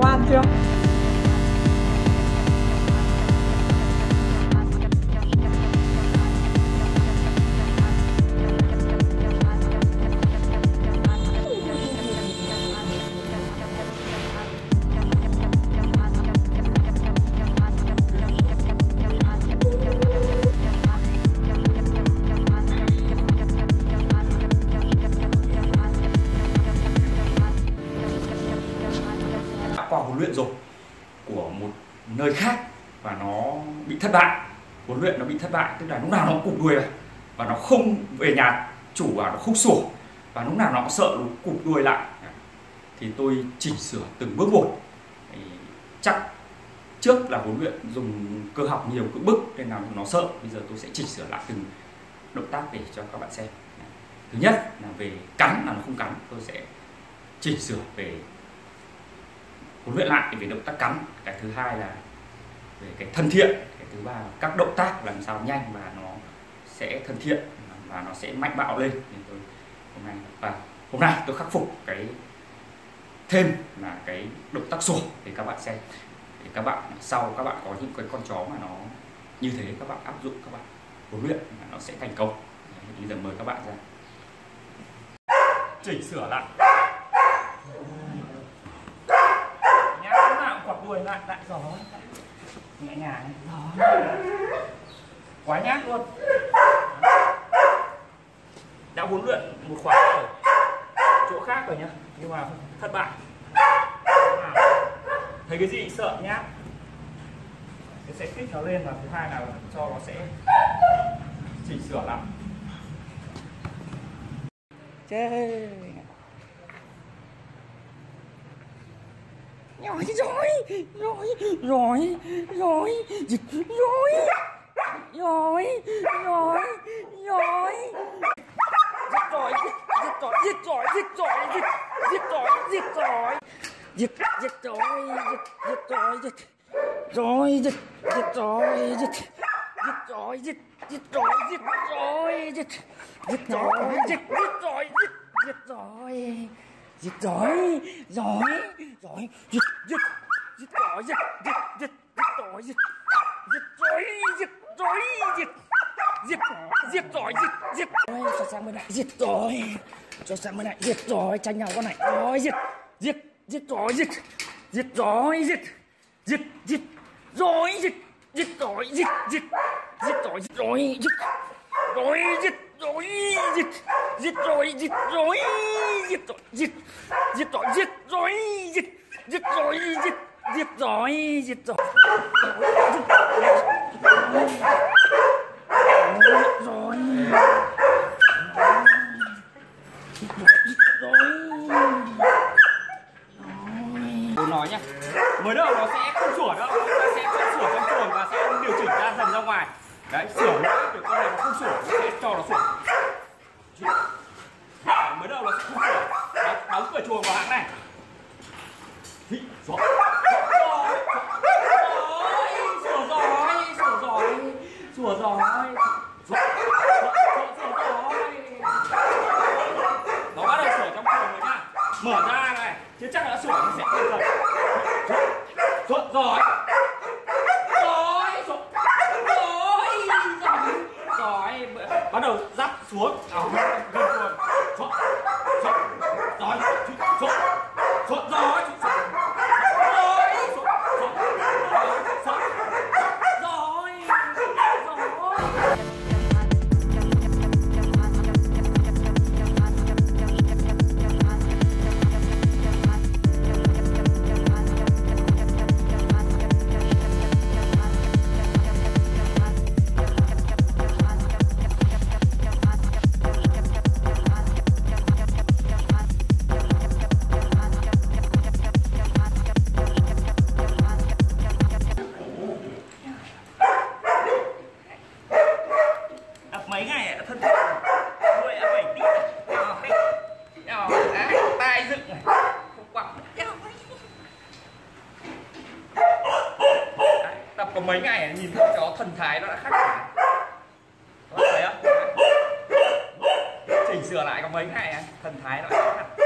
ngoan chưa? Qua huấn luyện rồi của một nơi khác và nó bị thất bại, huấn luyện nó bị thất bại, tức là lúc nào nó cũng cụp đuôi lại và nó không về nhà chủ và nó không sủa và lúc nào nó cũng sợ nó cụp đuôi lại, thì tôi chỉnh sửa từng bước một. Chắc trước là huấn luyện dùng cơ học nhiều cưỡng bức nên là nó sợ, bây giờ tôi sẽ chỉnh sửa lại từng động tác để cho các bạn xem. Thứ nhất là về cắn là nó không cắn, tôi sẽ chỉnh sửa về huấn luyện lại về động tác cắn. Cái thứ hai là về cái thân thiện, cái thứ ba là các động tác làm sao nhanh và nó sẽ thân thiện và nó sẽ mạnh bạo lên. Nên tôi hôm nay tôi khắc phục cái thêm là cái động tác sủa để các bạn xem, để các bạn sau các bạn có những cái con chó mà nó như thế, các bạn áp dụng, các bạn huấn luyện là nó sẽ thành công. Bây giờ mời các bạn ra chỉnh sửa lại. Quặp đuôi lại gió nhẹ nhàng, quá nhát luôn. Đã huấn luyện một khóa ở chỗ khác rồi nhá, nhưng mà thất bại. Thấy cái gì sợ nhá, cái sẽ kích nó lên, và thứ hai là cho nó sẽ chỉnh sửa lại. Chơi rồi dịch cho sang bên này, cho sang bên này, tranh nhau con này rồi, Tôi nói nhá, mới đầu nó sẽ không sủa đâu, nó sẽ không sủa trong chuồng và sẽ điều chỉnh ra dần ra ngoài. Đấy, sửa lỗi để con này nó không sủa, nó sẽ cho nó sủa. Mới đầu nó sẽ không sủa. Đóng cửa chuồng vào hãng này. Sủa rồi. Nó bắt đầu sủa trong chuồng rồi nhá. Mở ra này, chứ chắc là sủa nó sẽ lên dần. Rồi. Bắt đầu dắt xuống. Gần chuồng. Mấy ngày thân thiện nuôi em 7 tí tai dựng này không quẳng. Tập có mấy ngày nhìn thấy chó thần thái nó đã khác rồi. Các bạn thấy không? Chỉnh sửa lại có mấy ngày thần thái nó đã khác hẳn.